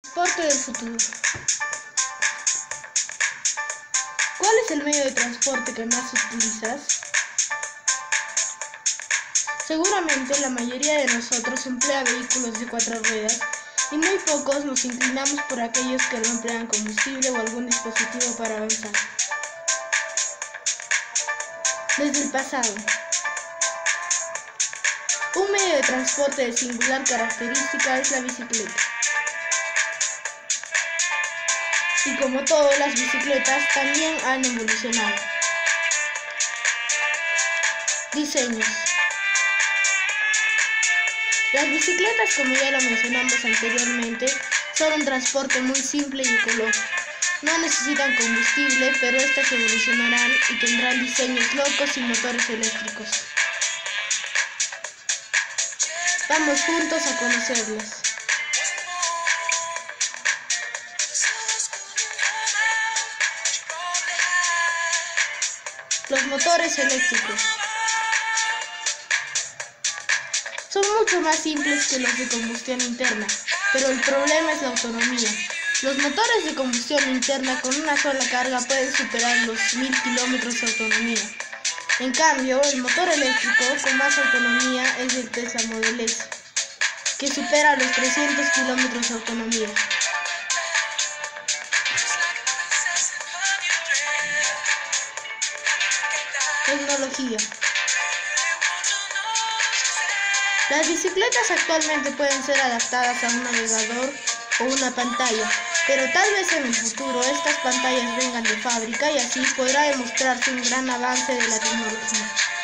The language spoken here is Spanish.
Transporte del futuro. ¿Cuál es el medio de transporte que más utilizas? Seguramente la mayoría de nosotros emplea vehículos de 4 ruedas y muy pocos nos inclinamos por aquellos que no emplean combustible o algún dispositivo para avanzar. Desde el pasado. Un medio de transporte de singular característica es la bicicleta. Y como todo, las bicicletas también han evolucionado. Diseños. Las bicicletas, como ya lo mencionamos anteriormente, son un transporte muy simple y ecológico. No necesitan combustible, pero estas evolucionarán y tendrán diseños locos y motores eléctricos. Vamos juntos a conocerlas. Los motores eléctricos son mucho más simples que los de combustión interna, pero el problema es la autonomía. Los motores de combustión interna con una sola carga pueden superar los 1000 kilómetros de autonomía. En cambio, el motor eléctrico con más autonomía es el Tesla Model S, que supera los 300 kilómetros de autonomía. Tecnología. Las bicicletas actualmente pueden ser adaptadas a un navegador o una pantalla, pero tal vez en el futuro estas pantallas vengan de fábrica y así podrá demostrarse un gran avance de la tecnología.